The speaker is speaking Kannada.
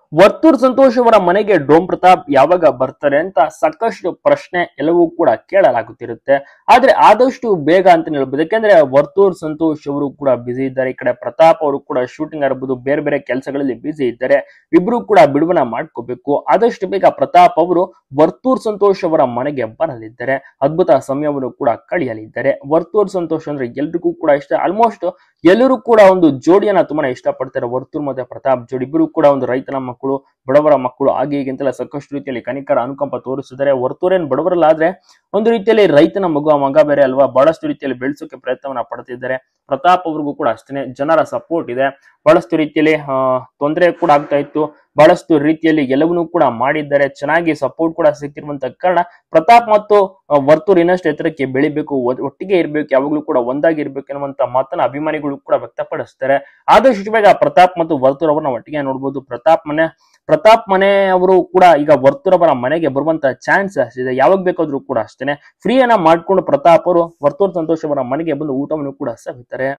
ವರ್ತೂರ್ ಸಂತೋಷ್ ಅವರ ಮನೆಗೆ ಡೋಮ್ ಪ್ರತಾಪ್ ಯಾವಾಗ ಬರ್ತಾರೆ ಅಂತ ಸಾಕಷ್ಟು ಪ್ರಶ್ನೆ ಎಲ್ಲವೂ ಕೂಡ ಕೇಳಲಾಗುತ್ತಿರುತ್ತೆ. ಆದ್ರೆ ಆದಷ್ಟು ಬೇಗ ಅಂತ ಹೇಳ್ಬೋದು. ಯಾಕಂದ್ರೆ ವರ್ತೂರ್ ಸಂತೋಷ್ ಅವರು ಕೂಡ ಬಿಸಿ ಇದ್ದಾರೆ. ಈ ಕಡೆ ಪ್ರತಾಪ್ ಅವರು ಕೂಡ ಶೂಟಿಂಗ್ ಆಗಿರ್ಬೋದು, ಬೇರೆ ಬೇರೆ ಕೆಲಸಗಳಲ್ಲಿ ಬಿಸಿ ಇದ್ದಾರೆ. ಇಬ್ರು ಕೂಡ ಬಿಡುಗಡೆ ಮಾಡ್ಕೋಬೇಕು. ಆದಷ್ಟು ಬೇಗ ಪ್ರತಾಪ್ ಅವರು ವರ್ತೂರ್ ಸಂತೋಷ್ ಅವರ ಮನೆಗೆ ಬರಲಿದ್ದಾರೆ. ಅದ್ಭುತ ಸಮಯವನ್ನು ಕೂಡ ಕಳೆಯಲಿದ್ದಾರೆ. ವರ್ತೂರ್ ಸಂತೋಷ್ ಅಂದ್ರೆ ಎಲ್ರಿಗೂ ಕೂಡ ಇಷ್ಟ. ಆಲ್ಮೋಸ್ಟ್ ಎಲ್ಲರೂ ಕೂಡ ಒಂದು ಜೋಡಿಯನ್ನ ತುಂಬಾನೇ ಇಷ್ಟಪಡ್ತಾರೆ. ವರ್ತೂರ್ ಮತ್ತೆ ಪ್ರತಾಪ್ ಜೋಡಿ ಇಬ್ಬರು ಕೂಡ ಒಂದು ರೈತನ ಮಕ್ಕಳು, ಬಡವರ ಮಕ್ಕಳು, ಹಾಗೆ ಹೀಗೆ ಅಂತೆಲ್ಲ ಸಾಕಷ್ಟು ರೀತಿಯಲ್ಲಿ ಕನಿಕರ ಅನುಕಂಪ ತೋರಿಸಿದ್ದಾರೆ. ವರ್ತೂರೇನ್ ಬಡವರಲ್ಲ, ಆದ್ರೆ ಒಂದು ರೀತಿಯಲ್ಲಿ ರೈತನ ಮಗ ಬೇರೆ ಅಲ್ವಾ, ಬಹಳಷ್ಟು ರೀತಿಯಲ್ಲಿ ಬೆಳೆಸೋಕೆ ಪ್ರಯತ್ನವನ್ನ ಪಡ್ತಿದ್ದಾರೆ. ಪ್ರತಾಪ್ ಅವ್ರಿಗೂ ಕೂಡ ಅಷ್ಟೇ ಜನರ ಸಪೋರ್ಟ್ ಇದೆ. ಬಹಳಷ್ಟು ರೀತಿಯಲ್ಲಿ ತೊಂದರೆ ಕೂಡ ಆಗ್ತಾ ಇತ್ತು. ಬಹಳಷ್ಟು ರೀತಿಯಲ್ಲಿ ಎಲ್ಲವನ್ನೂ ಕೂಡ ಮಾಡಿದ್ದಾರೆ. ಚೆನ್ನಾಗಿ ಸಪೋರ್ಟ್ ಕೂಡ ಸಿಗ್ತಿರುವಂತ ಕಾರಣ ಪ್ರತಾಪ್ ಮತ್ತು ವರ್ತೂರ್ ಇನ್ನಷ್ಟು ಎತ್ತರಕ್ಕೆ ಬೆಳಿಬೇಕು, ಒಟ್ಟಿಗೆ ಇರ್ಬೇಕು, ಯಾವಾಗ್ಲೂ ಕೂಡ ಒಂದಾಗಿರ್ಬೇಕು ಎನ್ನುವಂತ ಮಾತನ್ನ ಅಭಿಮಾನಿಗಳು ಕೂಡ ವ್ಯಕ್ತಪಡಿಸ್ತಾರೆ. ಆದಷ್ಟು ಬೇಗ ಪ್ರತಾಪ್ ಮತ್ತು ವರ್ತೂರ್ ಅವರನ್ನ ಒಟ್ಟಿಗೆ ನೋಡಬಹುದು. ಪ್ರತಾಪ್ ಮನೆ ಅವರು ಕೂಡ ಈಗ ವರ್ತೂರ್ ಅವರ ಮನೆಗೆ ಬರುವಂತ ಚಾನ್ಸಸ್ ಇದೆ. ಯಾವಾಗ ಬೇಕಾದ್ರೂ ಕೂಡ ಅಷ್ಟೇನೆ ಫ್ರೀ ಅನ್ನ ಮಾಡ್ಕೊಂಡು ಪ್ರತಾಪ್ ಅವರು ವರ್ತೂರ್ ಸಂತೋಷ್ ಅವರ ಮನೆಗೆ ಬಂದು ಊಟವನ್ನು ಕೂಡ ಸವಿತಾರೆ.